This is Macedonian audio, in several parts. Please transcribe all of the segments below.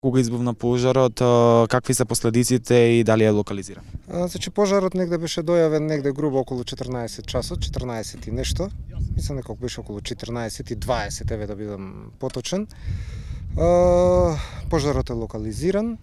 Кога избувна пожарот, какви се последиците и дали е локализиран? Значи пожарот негде беше дојавен негде грубо околу 14 часот, 14 и нешто. Мислам дека беше околу 14 и 20, еве да бидам поточен. Пожарот е локализиран.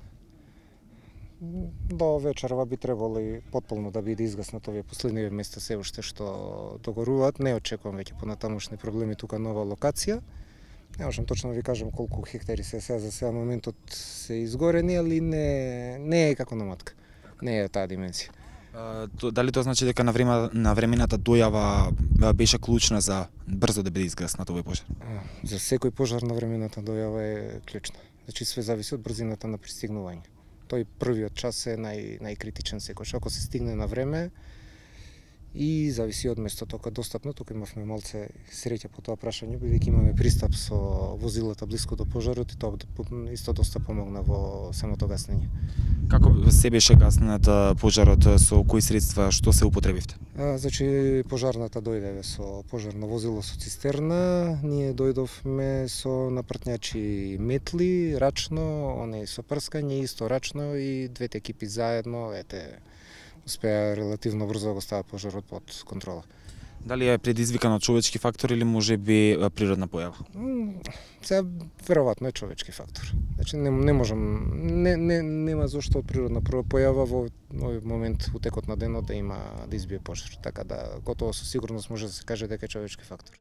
До вечерва би требало и потполно да биде изгаснат овие последни места се уште што догоруваат. Не очекувам веќе понатамошни проблеми тука нова локација. Не можам точно да ви кажам колку хектари се сега за сега моментот се изгорени, али не е како на матка. Не е таа димензија. Дали тоа значи дека навремената дојава беше клучна за брзо да биде изгаснат овој пожар? За секој пожар навремената дојава е клучна. Значи све зависи од брзината на пристигнување. Тој првиот час е најкритичен секојаш. Ако се стигне на време и зависи од местото кога е достапно, тука имавме малце среќа по тоа прашање, бидејќи имаме пристап со возилата блиску до пожарот и тоа исто доста помогна во самото гаснење. Како се беше гаснат пожарот, со кои средства, што се употребивте? Значи пожарната дојде со пожарно возило со цистерна, ние дојдовме со напртњачи метли, рачно, оние со прскање, исто рачно и двете екипи заедно, успеа релативно брзо да го стават пожарот под контрола. Дали е предизвикан од човечки фактор или можеби природна појава? Сега веројатно е човечки фактор. Значи не можам, нема зошто од природна појава во овој момент утекот на денот да избие пожар. Така да готово со сигурност може да се каже дека е човечки фактор.